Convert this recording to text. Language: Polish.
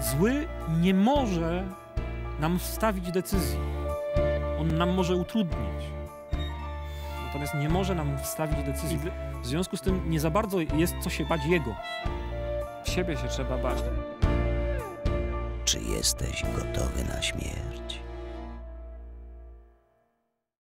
Zły nie może nam wstawić decyzji. On nam może utrudnić. Natomiast nie może nam wstawić decyzji. W związku z tym nie za bardzo jest co się bać jego. Siebie się trzeba bać. Czy jesteś gotowy na śmierć?